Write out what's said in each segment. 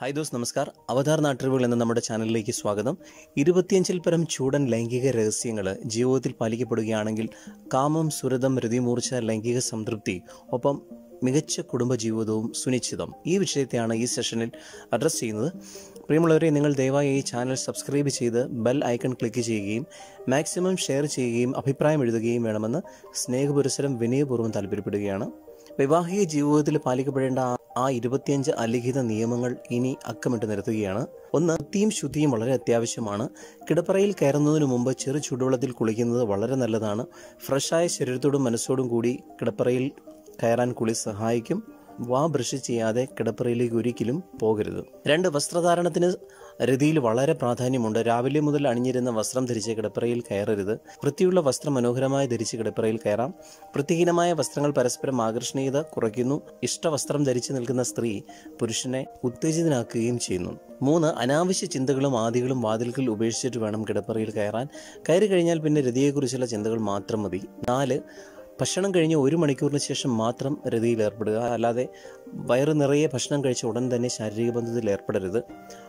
Hi those നമസ്കാർ. അവതാർ നാട്ടറിവുകൾ എന്ന നമ്മുടെ ചാനലിലേക്ക് സ്വാഗതം. 25-ൽ പരം ചൂടൻ ലൈംഗിക രഹസ്യങ്ങൾ ജീവിതത്തിൽ പാലിക്കപ്പെടുകയാണെങ്കിൽ കാമം, സുരതം, രതിമൂർച്ച, ലൈംഗിക സംതൃപ്തി, ഒപ്പം മികച്ച കുടുംബജീവിതവും സുനിശ്ചിതം. ഈ വിഷയത്തെയാണ് ഈ സെഷനിൽ അഡ്രസ്സ് ചെയ്യുന്നത്. പ്രിയമുള്ളവരെ, നിങ്ങൾ ദയവായി ഈ ചാനൽ സബ്സ്ക്രൈബ് ചെയ്ത് ബെൽ ഐക്കൺ ക്ലിക്ക് ചെയ്യുകയും മാക്സിമം ഷെയർ ചെയ്യുകയും അഭിപ്രായം എഴുതുകയും വേണമെന്ന് സ്നേഹപുരസരം വിനയപൂർവ്വം താല്പര്യപ്പെടുകയാണ്. വൈവാഹിക ജീവിതത്തിൽ പാലിക്കപ്പെടേണ്ട ആ 25 അലിഖിത നിയമങ്ങൾ ഇനി അക്കമിട്ട് നിരത്തുകയാണ്. 1. വൃത്തിയും ശുദ്ധിയും വളരെ അത്യാവശ്യമാണ്. കിടപ്പറയിൽ കയറുന്നതിന് മുമ്പ് ചെറു ചൂടുവെള്ളത്തിൽ കുളിക്കുന്നത് വളരെ നല്ലതാണ്. ഫ്രഷായ ശരീരത്തോടും മനസ്സോടും കൂടി കിടപ്പറയിൽ കയറാൻ കുളി സഹായിക്കും. ബ്രഷ് ചെയ്യാതെ കിടപ്പറയിലേക്ക് ഒരിക്കലും പോകരുത്. 2. വസ്ത്രധാരണത്തിന് രതിയിൽ വളരെ പ്രാധാന്യമുണ്ട്. രാവിലെ മുതൽ അണിഞ്ഞിരുന്ന വസ്ത്രം ധരിച്ച് കിടപ്പറയിൽ കയറരുത്. വൃത്തിയുള്ള വസ്ത്രം മനോഹരമായി ധരിച്ച് കിടപ്പറയിൽ കയറാം. വൃത്തിഹീനമായ വസ്ത്രങ്ങൾ പരസ്പരം ആകർഷണീയത കുറയ്ക്കുന്നു. ഇഷ്ടവസ്ത്രം ധരിച്ചു നിൽക്കുന്ന സ്ത്രീ പുരുഷനെ ഉത്തേജിതനാക്കുകയും ചെയ്യുന്നു. 3. അനാവശ്യ ചിന്തകളും ആദികളും വാതിൽക്കൽ ഉപേക്ഷിച്ചിട്ട് വേണം കിടപ്പറയിൽ കയറാൻ. കയറി കഴിഞ്ഞാൽ പിന്നെ രതിയെക്കുറിച്ചുള്ള ചിന്തകൾ മാത്രം മതി. 4. ഭക്ഷണം കഴിഞ്ഞ് 1 മണിക്കൂറിന് ശേഷം മാത്രം രതിയിൽ ഏർപ്പെടുക. അല്ലാതെ വയറു നിറയെ ഭക്ഷണം കഴിച്ച ഉടൻ തന്നെ ശാരീരിക ബന്ധത്തിൽ ഏർപ്പെടരുത്.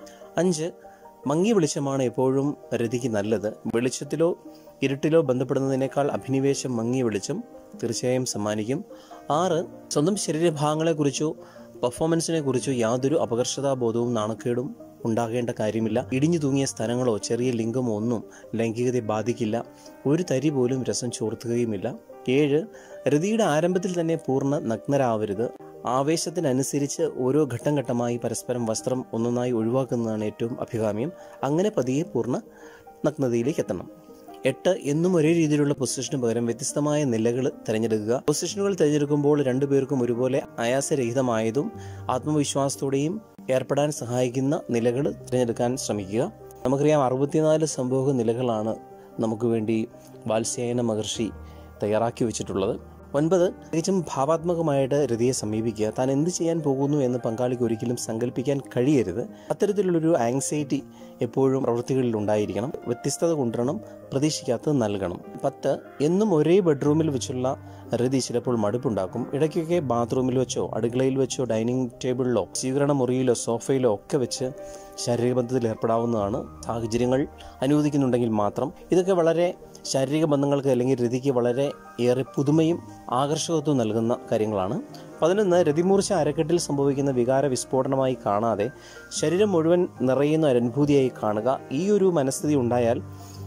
5. മങ്ങിയ വെളിച്ചമാണ് എപ്പോഴും രതിക്ക് നല്ലത്. വെളിച്ചത്തിലോ ഇരുട്ടിലോ ബന്ധപ്പെടുന്നതിനേക്കാൾ അഭിനിവേശം മങ്ങിയ വെളിച്ചം തീർച്ചയായും സമ്മാനിക്കും. 6. സ്വന്തം ശരീരഭാഗങ്ങളെക്കുറിച്ചോ പെർഫോമൻസിനെ കുറിച്ചോ യാതൊരു അപകർഷതാബോധവും നാണക്കേടും ഉണ്ടാകേണ്ട കാര്യമില്ല. ഇടിഞ്ഞു തൂങ്ങിയ സ്ഥലങ്ങളോ ചെറിയ ലിംഗമോ ഒന്നും ലൈംഗികതയെ ബാധിക്കില്ല. ഒരു തരി പോലും രസം ചോർത്തുകയുമില്ല. 7. രതിയുടെ ആരംഭത്തിൽ തന്നെ പൂർണ്ണ നഗ്നരാവരുത്. ആവേശത്തിനനുസരിച്ച് ഓരോ ഘട്ടം ഘട്ടമായി പരസ്പരം വസ്ത്രം ഒന്നൊന്നായി ഒഴിവാക്കുന്നതാണ് ഏറ്റവും അഭികാമ്യം. അങ്ങനെ പതിയെ പൂർണ്ണ നഗ്നതയിലേക്ക് എത്തണം. 8. എന്നും ഒരേ രീതിയിലുള്ള പൊസിഷന് പകരം വ്യത്യസ്തമായ നിലകൾ തിരഞ്ഞെടുക്കുക. പൊസിഷനുകൾ തിരഞ്ഞെടുക്കുമ്പോൾ രണ്ടുപേർക്കും ഒരുപോലെ ആയാസരഹിതമായതും ആത്മവിശ്വാസത്തോടെയും ഏർപ്പെടാൻ സഹായിക്കുന്ന നിലകൾ തിരഞ്ഞെടുക്കാൻ ശ്രമിക്കുക. നമുക്കറിയാം, 64 സംഭോഗ നിലകളാണ് നമുക്ക് വേണ്ടി വാത്സ്യായന മഹർഷി തയ്യാറാക്കി വെച്ചിട്ടുള്ളത്. 9. തികച്ചും ഭാവാത്മകമായിട്ട് രതിയെ സമീപിക്കുക. താൻ എന്ത് ചെയ്യാൻ പോകുന്നു എന്ന് പങ്കാളിക്ക് ഒരിക്കലും സങ്കല്പിക്കാൻ കഴിയരുത്. അത്തരത്തിലുള്ളൊരു ആങ്സൈറ്റി എപ്പോഴും പ്രവൃത്തികളിൽ ഉണ്ടായിരിക്കണം. വ്യത്യസ്തത കൊണ്ടുവരണം, പ്രതീക്ഷിക്കാത്തത് നൽകണം. 10. എന്നും ഒരേ ബെഡ്റൂമിൽ വെച്ചുള്ള രതി ചിലപ്പോൾ മടുപ്പുണ്ടാക്കും. ഇടയ്ക്കൊക്കെ ബാത്റൂമിൽ വെച്ചോ അടുക്കളയിൽ വെച്ചോ ഡൈനിങ് ടേബിളിലോ സ്വീകരണ മുറിയിലോ സോഫയിലോ ഒക്കെ വെച്ച് ശാരീരിക ബന്ധത്തിൽ ഏർപ്പെടാവുന്നതാണ്, സാഹചര്യങ്ങൾ അനുവദിക്കുന്നുണ്ടെങ്കിൽ മാത്രം. ഇതൊക്കെ വളരെ ശാരീരിക ബന്ധങ്ങൾക്ക് അല്ലെങ്കിൽ രതിക്ക് വളരെ ഏറെ പുതുമയും ആകർഷകത്വവും നൽകുന്ന കാര്യങ്ങളാണ്. 11. രതിമൂർച്ച അരക്കെട്ടിൽ സംഭവിക്കുന്ന വികാര വിസ്ഫോടനമായി കാണാതെ ശരീരം മുഴുവൻ നിറയുന്ന ഒരു അനുഭൂതിയായി കാണുക. ഈ ഒരു മനസ്ഥിതി ഉണ്ടായാൽ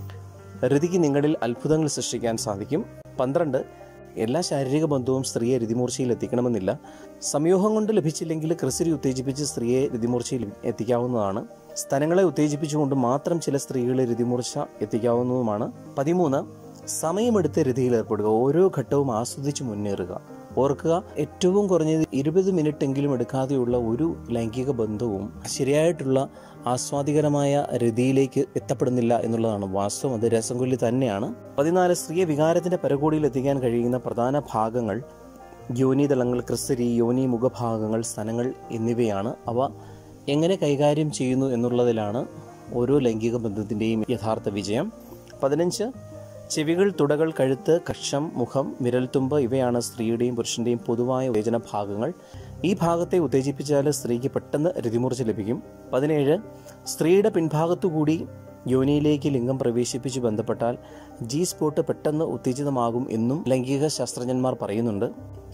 രതിക്ക് നിങ്ങളിൽ അത്ഭുതങ്ങൾ സൃഷ്ടിക്കാൻ സാധിക്കും. 12. എല്ലാ ശാരീരിക ബന്ധവും സ്ത്രീയെ രതിമൂർച്ചയിൽ എത്തിക്കണമെന്നില്ല. സംയോഗം കൊണ്ട് ലഭിച്ചില്ലെങ്കിൽ ക്രിസരി ഉത്തേജിപ്പിച്ച് സ്ത്രീയെ രതിമൂർച്ചയിൽ എത്തിക്കാവുന്നതാണ്. സ്തനങ്ങളെ ഉത്തേജിപ്പിച്ചുകൊണ്ട് മാത്രം ചില സ്ത്രീകളെ രതിമൂർച്ച എത്തിക്കാവുന്നതുമാണ്. 13. സമയമെടുത്ത് രതിയിൽ ഏർപ്പെടുക. ഓരോ ഘട്ടവും ആസ്വദിച്ച് മുന്നേറുക. ഓർക്കുക, ഏറ്റവും കുറഞ്ഞത് 20 മിനിറ്റ് എങ്കിലും എടുക്കാതെയുള്ള ഒരു ലൈംഗിക ബന്ധവും ശരിയായിട്ടുള്ള ആസ്വാദികരമായ രതിയിലേക്ക് എത്തപ്പെടുന്നില്ല എന്നുള്ളതാണ് വാസ്തവം. അത് രസംകൊല്ലി തന്നെയാണ്. 14. സ്ത്രീയെ വികാരത്തിന്റെ പരകോടിയിൽ എത്തിക്കാൻ കഴിയുന്ന പ്രധാന ഭാഗങ്ങൾ യോനിതളങ്ങൾ, ക്രിസരി, യോനി മുഖഭാഗങ്ങൾ, സ്തനങ്ങൾ എന്നിവയാണ്. അവ എങ്ങനെ കൈകാര്യം ചെയ്യുന്നു എന്നുള്ളതിലാണ് ഓരോ ലൈംഗിക ബന്ധത്തിൻ്റെയും യഥാർത്ഥ വിജയം. 15. ചെവികൾ, തുടകൾ, കഴുത്ത്, കക്ഷം, മുഖം, വിരൽത്തുമ്പ് ഇവയാണ് സ്ത്രീയുടെയും പുരുഷന്റെയും പൊതുവായ ഉത്തേജന ഭാഗങ്ങൾ. ഈ ഭാഗത്തെ ഉത്തേജിപ്പിച്ചാൽ സ്ത്രീക്ക് പെട്ടെന്ന് രതിമൂർച്ച ലഭിക്കും. 17. സ്ത്രീയുടെ പിൻഭാഗത്തുകൂടി യോനിയിലേക്ക് ലിംഗം പ്രവേശിപ്പിച്ച് ബന്ധപ്പെട്ടാൽ ജി സ്പോട്ട് പെട്ടെന്ന് ഉത്തേജിതമാകും എന്നും ലൈംഗിക ശാസ്ത്രജ്ഞന്മാർ പറയുന്നുണ്ട്.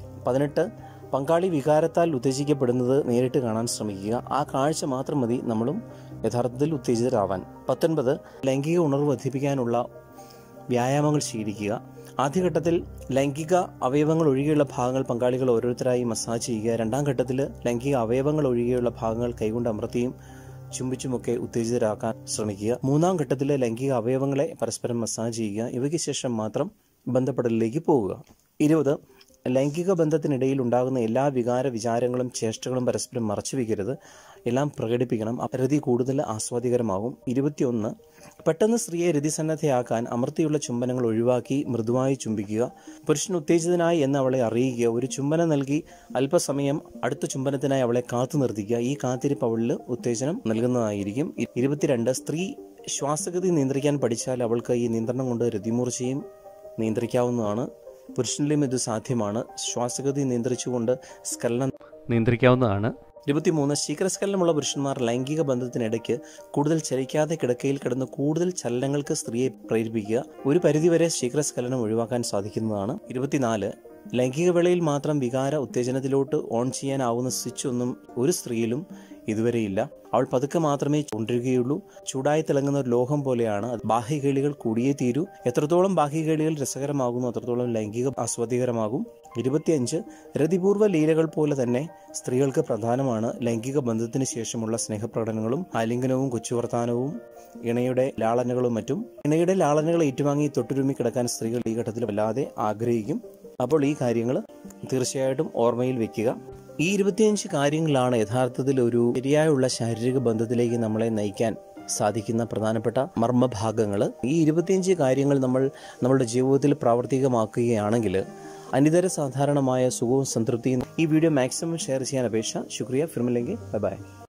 18. പങ്കാളി വികാരത്താൽ ഉത്തേജിക്കപ്പെടുന്നത് നേരിട്ട് കാണാൻ ശ്രമിക്കുക. ആ കാഴ്ച മാത്രം മതി നമ്മളും യഥാർത്ഥത്തിൽ ഉത്തേജിതരാവാൻ. 19. ലൈംഗിക ഉണർവ് വർദ്ധിപ്പിക്കാനുള്ള വ്യായാമങ്ങൾ ശീലിക്കുക. ആദ്യഘട്ടത്തിൽ ലൈംഗിക അവയവങ്ങൾ ഒഴികെയുള്ള ഭാഗങ്ങൾ പങ്കാളികൾ ഓരോരുത്തരായി മസാജ് ചെയ്യുക. 2ാം ഘട്ടത്തിൽ ലൈംഗിക അവയവങ്ങൾ ഒഴികെയുള്ള ഭാഗങ്ങൾ കൈകൊണ്ട് അമർത്തിയും ചുംബിച്ചുമൊക്കെ ഉത്തേജിതരാക്കാൻ ശ്രമിക്കുക. 3ാം ഘട്ടത്തിൽ ലൈംഗിക അവയവങ്ങളെ പരസ്പരം മസാജ് ചെയ്യുക. ഇവയ്ക്ക് ശേഷം മാത്രം ബന്ധപ്പെടലിലേക്ക് പോവുക. 20. ലൈംഗിക ബന്ധത്തിനിടയിൽ ഉണ്ടാകുന്ന എല്ലാ വികാര വിചാരങ്ങളും ചേഷ്ടകളും പരസ്പരം മറച്ചു വയ്ക്കരുത്. എല്ലാം പ്രകടിപ്പിക്കണം. രതി കൂടുതൽ ആസ്വാദികരമാകും. 21. പെട്ടെന്ന് സ്ത്രീയെ രതിസന്നദ്ധയാക്കാൻ അമർത്തിയുള്ള ചുംബനങ്ങൾ ഒഴിവാക്കി മൃദുവായി ചുംബിക്കുക. പുരുഷൻ ഉത്തേജിതനായി എന്ന് അവളെ അറിയിക്കുക. ഒരു ചുംബനം നൽകി അല്പസമയം അടുത്ത ചുംബനത്തിനായി അവളെ കാത്തു നിർത്തിക്കുക. ഈ കാത്തിരിപ്പ് അവളിൽ ഉത്തേജനം നൽകുന്നതായിരിക്കും. 22. സ്ത്രീ ശ്വാസഗതി നിയന്ത്രിക്കാൻ പഠിച്ചാൽ അവൾക്ക് ഈ നിയന്ത്രണം കൊണ്ട് രതിമൂർച്ചയും നിയന്ത്രിക്കാവുന്നതാണ്. പുരുഷനിലും ഇത് സാധ്യമാണ്. ശ്വാസഗതി നിയന്ത്രിച്ചുകൊണ്ട് സ്ഖലനം നിയന്ത്രിക്കാവുന്നതാണ്. 23 ശീഘ്രസ്ഖലനമുള്ള പുരുഷന്മാർ ലൈംഗിക ബന്ധത്തിനിടയ്ക്ക് കൂടുതൽ ചലിക്കാതെ കിടക്കയിൽ കിടന്ന് കൂടുതൽ ചലനങ്ങൾക്ക് സ്ത്രീയെ പ്രേരിപ്പിക്കുക. ഒരു പരിധിവരെ ശീഘ്രസ്ഖലനം ഒഴിവാക്കാൻ സാധിക്കുന്നതാണ്. 24 ലൈംഗിക വേളയിൽ മാത്രം വികാര ഉത്തേജനത്തിലോട്ട് ഓൺ ചെയ്യാനാവുന്ന സ്വിച്ച് ഒന്നും ഒരു സ്ത്രീയിലും ഇതുവരെയില്ല. അവൾ പതുക്കെ മാത്രമേ കൊണ്ടിരിക്കുകയുള്ളൂ. ചൂടായി തിളങ്ങുന്ന ഒരു ലോഹം പോലെയാണ്. ബാഹ്യകേളികൾ കൂടിയേ തീരൂ. എത്രത്തോളം ബാഹ്യകേളികൾ രസകരമാകുന്നു അത്രത്തോളം ലൈംഗിക ആസ്വാദികരമാകും. 25 രതിപൂർവ്വ ലീലകൾ പോലെ തന്നെ സ്ത്രീകൾക്ക് പ്രധാനമാണ് ലൈംഗിക ബന്ധത്തിന് ശേഷമുള്ള സ്നേഹപ്രകടനങ്ങളും ആലിംഗനവും കൊച്ചുവർത്താനവും ഇണയുടെ ലാളനകളും മറ്റും. ഇണയുടെ ലാളനകൾ ഏറ്റുവാങ്ങി തൊട്ടുരുമ്മി കിടക്കാൻ സ്ത്രീകൾ ഈ ഘട്ടത്തിൽ വല്ലാതെ ആഗ്രഹിക്കും. അപ്പോൾ ഈ കാര്യങ്ങൾ തീർച്ചയായിട്ടും ഓർമ്മയിൽ വെക്കുക. ഈ 25 കാര്യങ്ങളാണ് യഥാർത്ഥത്തിൽ ഒരു ശരിയായുള്ള ശാരീരിക ബന്ധത്തിലേക്ക് നമ്മളെ നയിക്കാൻ സാധിക്കുന്ന പ്രധാനപ്പെട്ട മർമ്മഭാഗങ്ങൾ. ഈ 25 കാര്യങ്ങൾ നമ്മളുടെ ജീവിതത്തിൽ പ്രാവർത്തികമാക്കുകയാണെങ്കിൽ അനിതര സാധാരണമായ സുഖവും സംതൃപ്തിയും. ഈ വീഡിയോ മാക്സിമം ഷെയർ ചെയ്യാൻ അപേക്ഷ. ശുക്രിയ. ഫിർ മിലെംഗെ. Bye by.